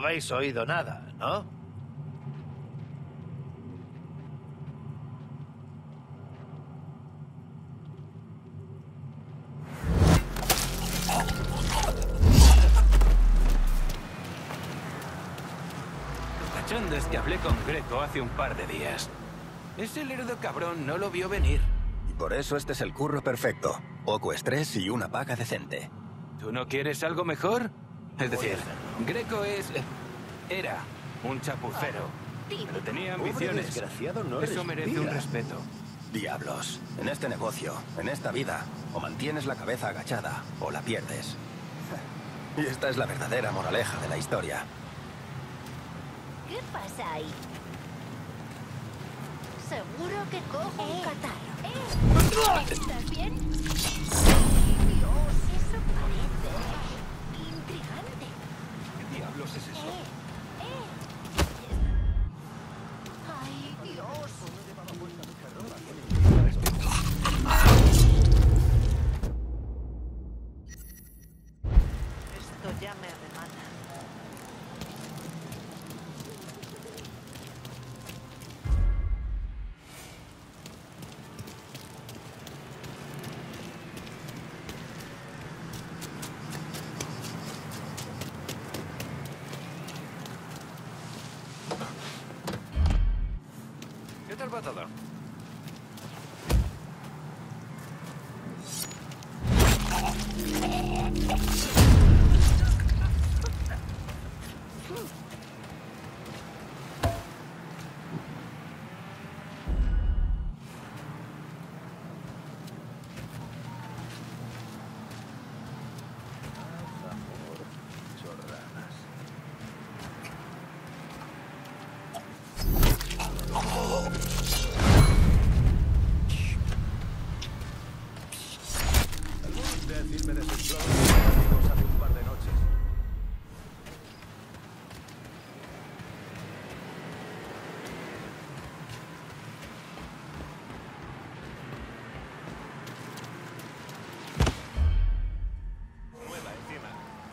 habéis oído nada, ¿no? Lo cachondo es que hablé con Greco hace un par de días. Ese lerdo cabrón no lo vio venir. Y por eso este es el curro perfecto. Poco estrés y una paga decente. ¿Tú no quieres algo mejor? Es decir, Greco era un chapucero, pero tenía ambiciones. Desgraciado no Eso merece un respeto. Diablos, en este negocio, en esta vida, o mantienes la cabeza agachada o la pierdes. Y esta es la verdadera moraleja de la historia. ¿Qué pasa ahí? Seguro que cojo un catarro. ¿Estás bien? Dios, eso parece intrigante. ¿Qué diablos es eso? Ay, Dios. Esto ya me remata. ¿Qué tal va todo? Decirme de sus planes amigos hace un par de noches. Mueva encima.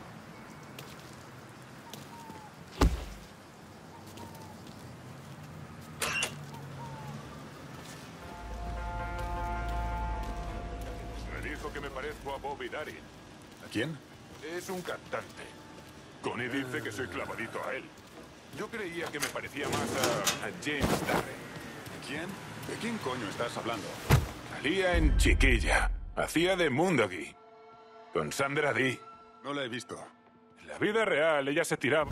Me dijo que me parezco a Bobby Darin. ¿A quién? Es un cantante. Connie dice que soy clavadito a él. Yo creía que me parecía más a James Darren. ¿Quién? ¿De quién coño estás hablando? Salía en Chiquilla. Hacía de Moondoggy. Con Sandra Dee. No la he visto. En la vida real, ella se tiraba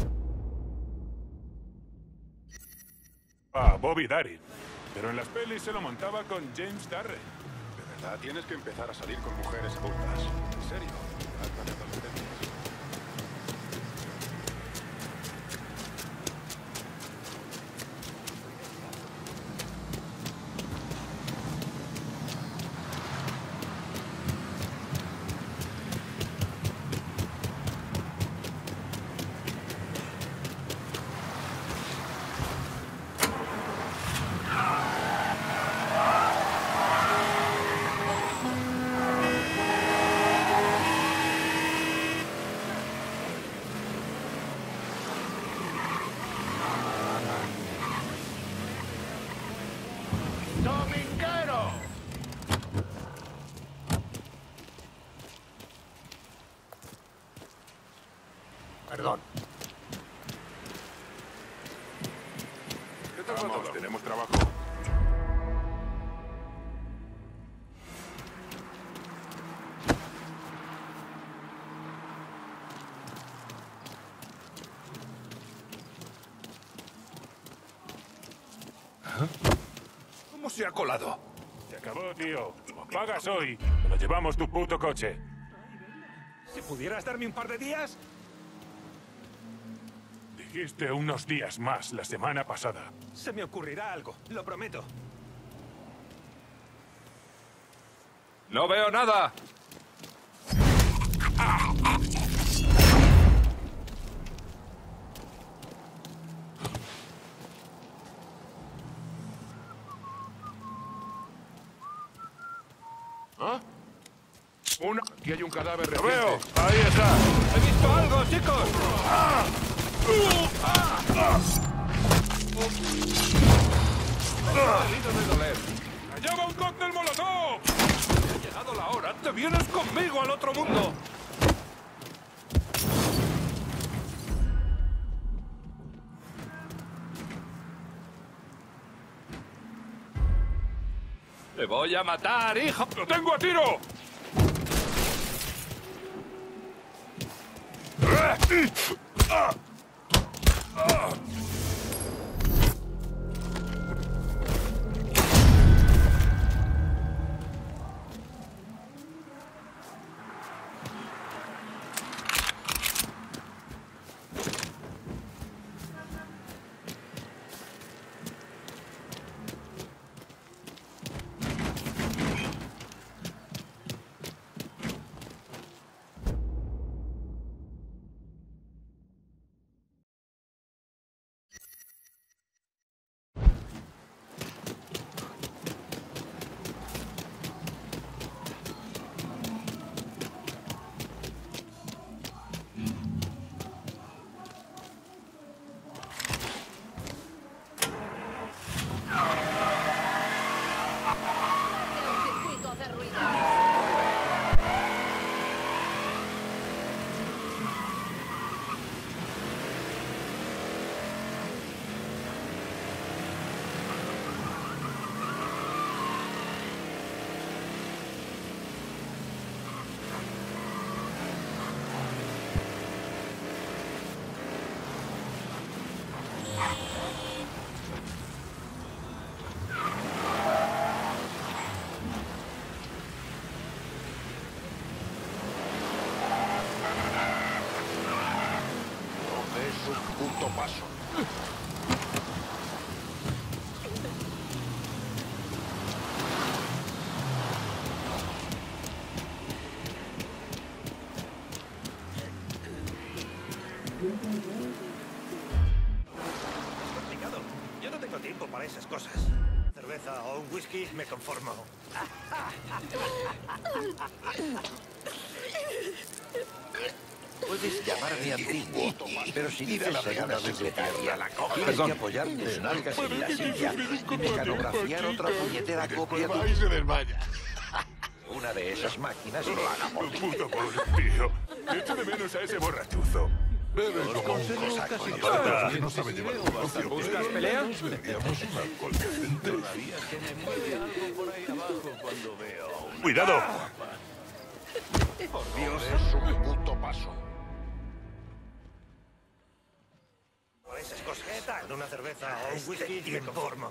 a Bobby Darin. Pero en las pelis se lo montaba con James Darren. De verdad, tienes que empezar a salir con mujeres adultas. ¿En serio? Trata de adolescentes. ¡Dominguero! Perdón. ¿Qué tal va todo? Tenemos trabajo. ¿Cómo se ha colado? Se acabó, tío. O pagas hoy, o nos llevamos tu puto coche. ¿Si pudieras darme un par de días? Dijiste unos días más la semana pasada. Se me ocurrirá algo, lo prometo. ¡No veo nada! ¿Ah? Aquí hay un cadáver ¡Lo reciente. veo! ¡Ahí está! ¡He visto algo, chicos! Debido de doler. ¡Allá va un cóctel molotov! Ha llegado la hora. ¡Te vienes conmigo al otro mundo! ¡Te voy a matar, hijo! ¡Lo tengo a tiro! Complicado. Yo no tengo tiempo para esas cosas. Cerveza o un whisky, me conformo. Puedes llamarme antiguo, pero si dices ser una secretaria, tienes que apoyar tus nalgas en la silla y mecanografiar otra puñetera copia de... Una de esas máquinas lo haga por ti. Puto pobre tío. Echo de menos a ese borrachuzo. Bebes como un cosaco. Aparte, no sabe llevar un negocio. ¿Buscas pelea? Deberíamos un alcohol decente. Todavía se me mueve algo por ahí abajo cuando veo a un... ¡Cuidado! Por Dios. Es un puto paso. Por esas cosas. ¿Qué tal? Con una cerveza o un whisky, me conformo.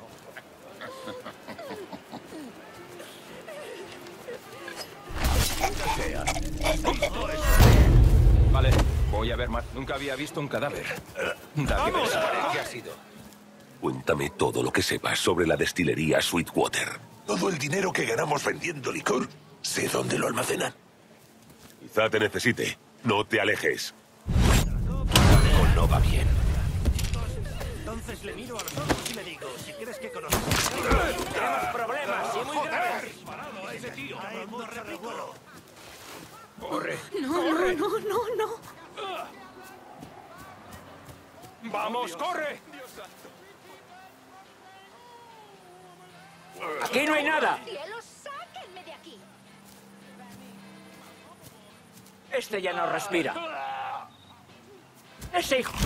Vale, voy a ver más. Nunca había visto un cadáver. Da que pensar qué ha sido. Cuéntame todo lo que sepas sobre la destilería Sweetwater. Todo el dinero que ganamos vendiendo licor, sé dónde lo almacenan. Quizá te necesite. No te alejes. Algo no va bien. Entonces le miro a los ojos y le digo, si crees que conoces... ¡Tenemos problemas y muy graves! ¡Parado a ese tío! ¡No revuelo! ¡Corre! No. ¡Vamos, corre! ¡Aquí no hay nada! ¡Cielos, sáquenme de aquí! Este ya no respira. ¡Ese hijo!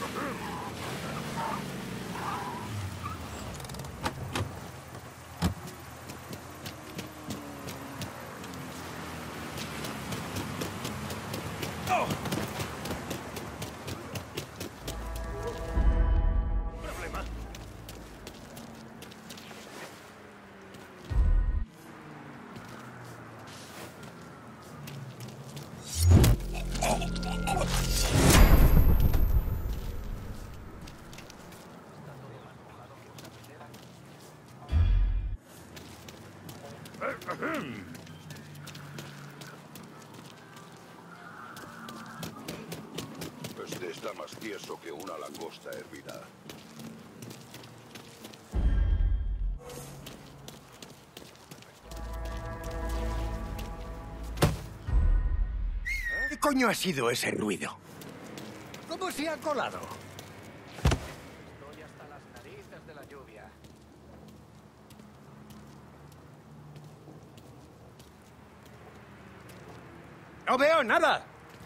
Este está más tieso que una langosta hervida. ¿Qué coño ha sido ese ruido? ¿Cómo se ha colado? Estoy hasta las narices de la lluvia. ¡No veo nada!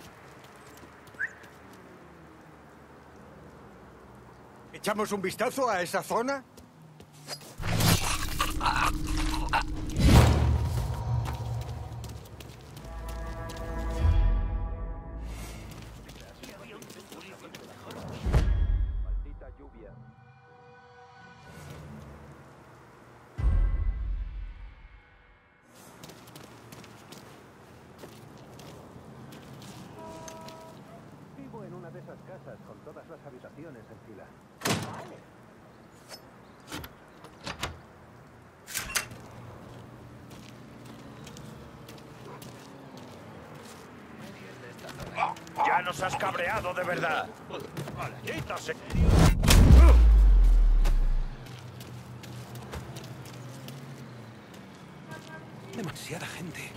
¿Echamos un vistazo a esa zona? Maldita lluvia. Vivo en una de esas casas con todas las habitaciones en fila. ¡Ya nos has cabreado de verdad! ¡Maldita sea! Demasiada gente.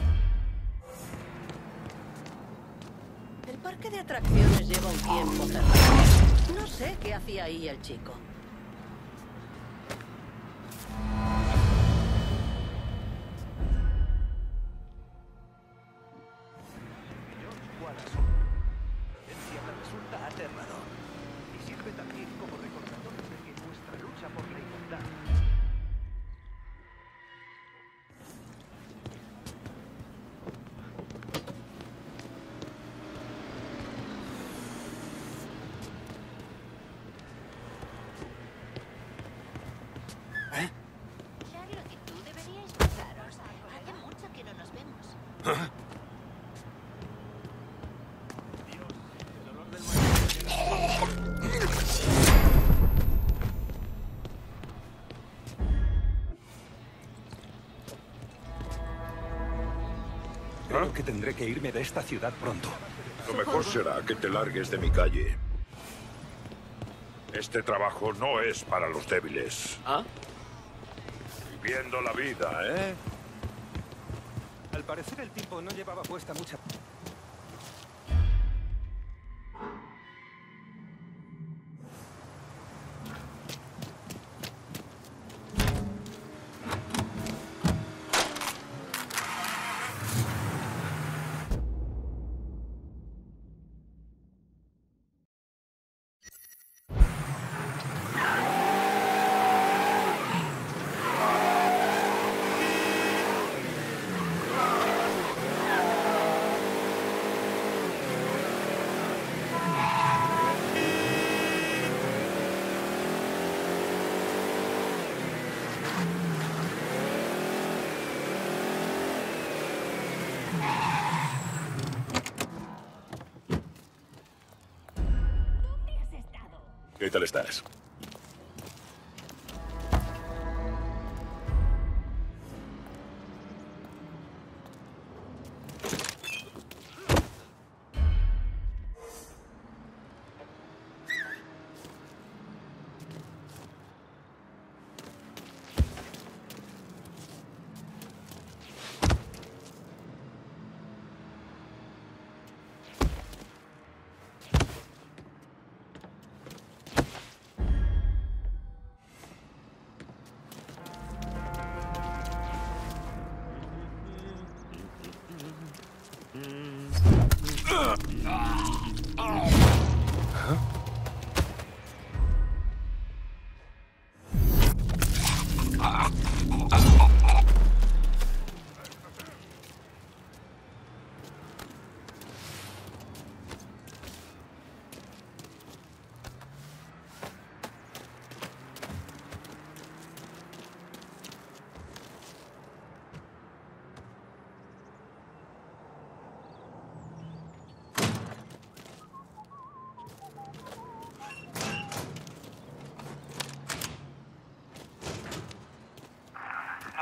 El parque de atracciones lleva un tiempo cerrado. No sé qué hacía ahí el chico. Resulta aterrador. Y sirve también como recordatorio de que nuestra lucha por la igualdad. Claro que tú deberíais besaros. Hace mucho que no nos vemos. Creo que tendré que irme de esta ciudad pronto. Lo mejor será que te largues de mi calle. Este trabajo no es para los débiles. ¿Ah? Viviendo la vida, ¿eh? Al parecer el tipo no llevaba puesta mucha... ¿Qué tal estás?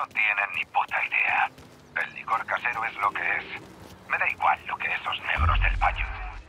No tienen ni puta idea. El licor casero es lo que es. Me da igual lo que esos negros del baño.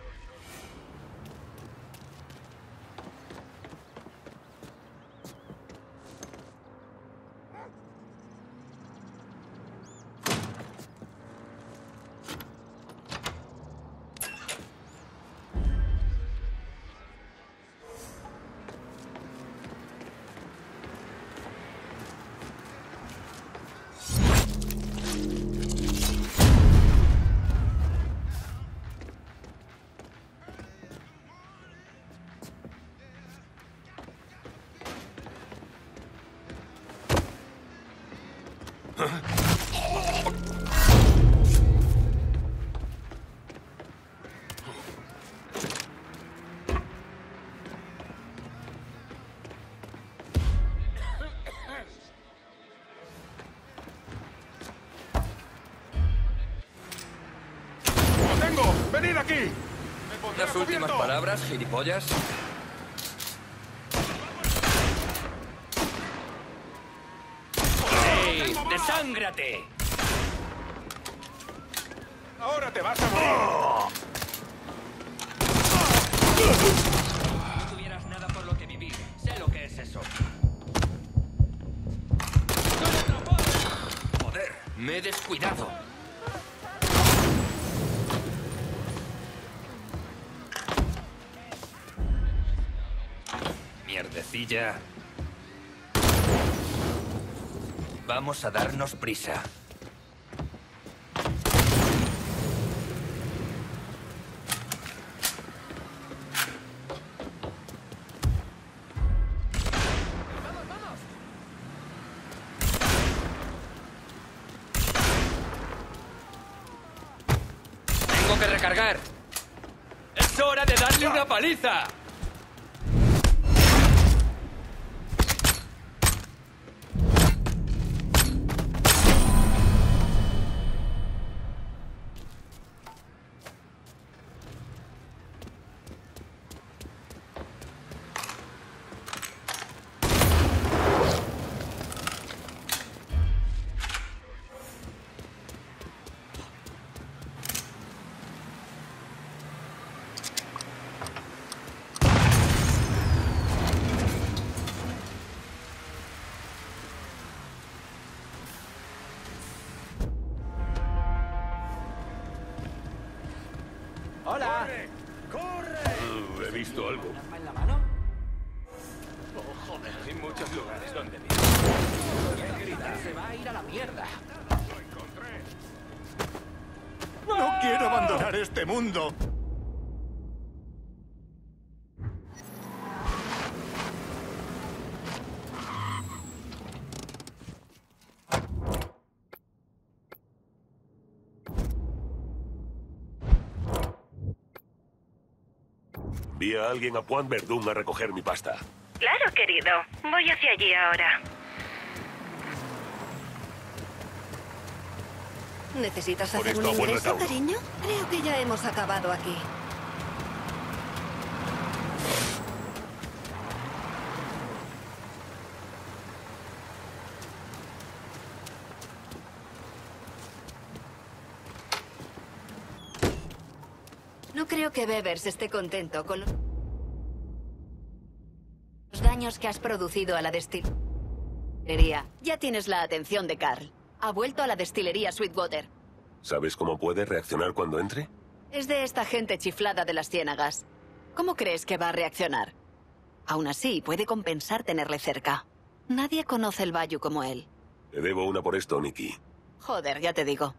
¡Venid aquí! Las últimas palabras, gilipollas. ¡Ey! ¡Desángrate! ¡Ahora te vas a morir! No tuvieras nada por lo que vivir. Sé lo que es eso. Joder, me he descuidado. Mierdecilla. Vamos a darnos prisa. Tengo que recargar. ¡Es hora de darle una paliza! ¡Hola! He visto algo. ¿Un arma en la mano? Oh, joder, hay muchos lugares donde Se va a ir a la mierda. ¡Lo encontré! No quiero abandonar este mundo. Vi a alguien a Point Verdun a recoger mi pasta. Claro, querido. Voy hacia allí ahora. ¿Necesitas Por hacer esto, un a buen ingreso, recaudo. cariño? Creo que ya hemos acabado aquí. No creo que Bevers esté contento con los daños que has producido a la destilería. Ya tienes la atención de Carl. Ha vuelto a la destilería Sweetwater. ¿Sabes cómo puede reaccionar cuando entre? Es de esta gente chiflada de las ciénagas. ¿Cómo crees que va a reaccionar? Aún así, puede compensar tenerle cerca. Nadie conoce el Bayou como él. Te debo una por esto, Nikki. Joder, ya te digo.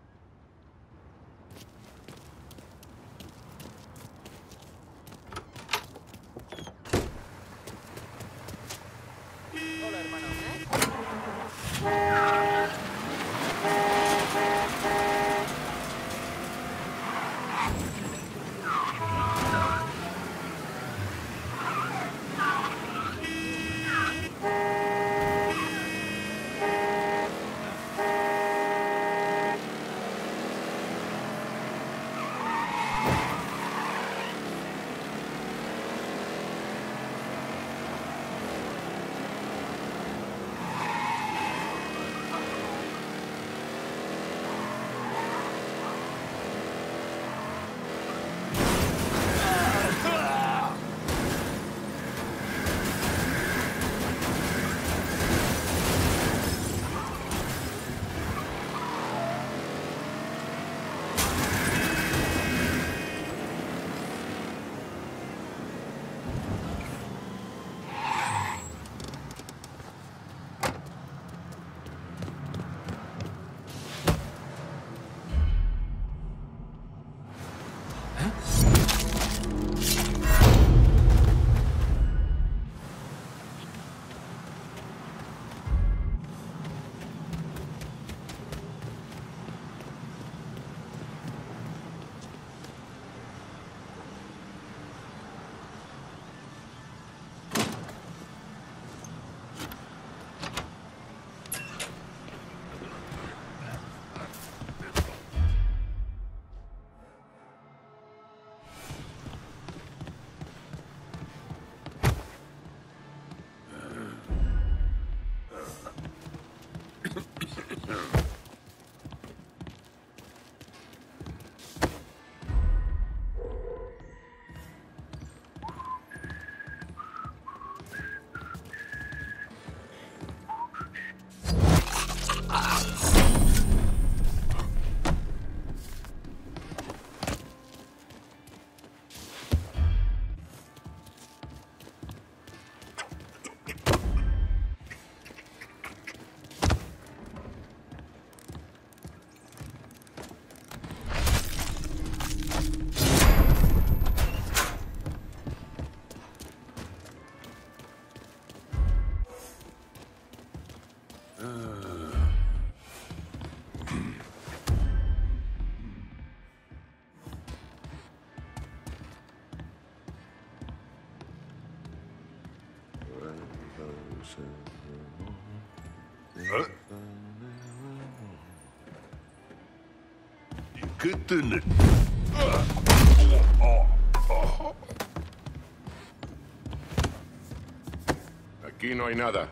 ¿Qué tenés? Aquí no hay nada.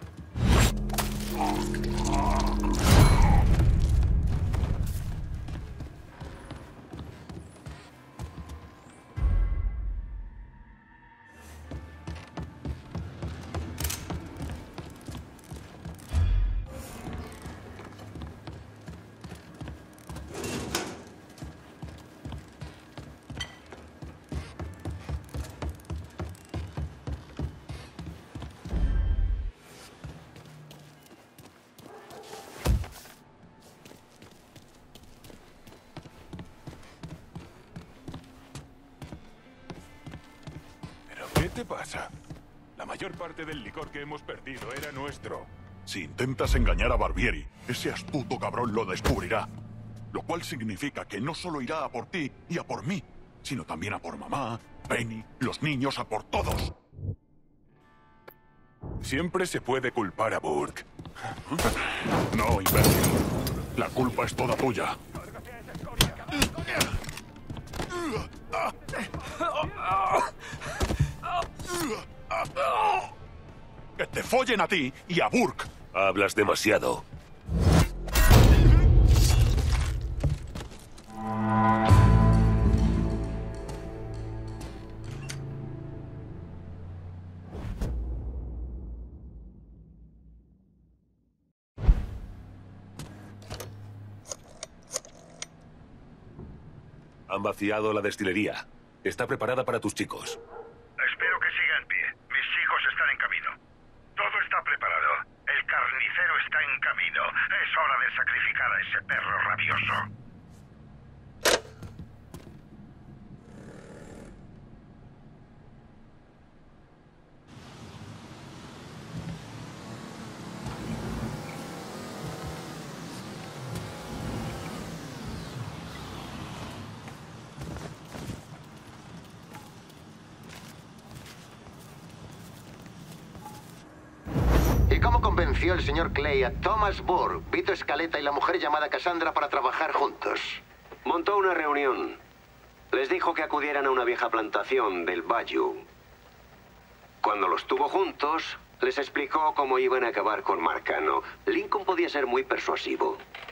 ¿Qué te pasa? La mayor parte del licor que hemos perdido era nuestro. Si intentas engañar a Barbieri, ese astuto cabrón lo descubrirá. Lo cual significa que no solo irá a por ti y a por mí, sino también a por mamá, Penny, los niños, a por todos. Siempre se puede culpar a Burke. No, imbécil. La culpa es toda tuya. ¡Que te follen a ti y a Burke! Hablas demasiado. Han vaciado la destilería. Está preparada para tus chicos. Espero que siga en pie. Mis hijos están en camino. Todo está preparado. El carnicero está en camino. Es hora de sacrificar a ese perro rabioso. ¿Y cómo convenció el señor Clay a Thomas Burke, Vito Scaletta y la mujer llamada Cassandra para trabajar juntos? Montó una reunión. Les dijo que acudieran a una vieja plantación del Bayou. Cuando los tuvo juntos, les explicó cómo iban a acabar con Marcano. Lincoln podía ser muy persuasivo.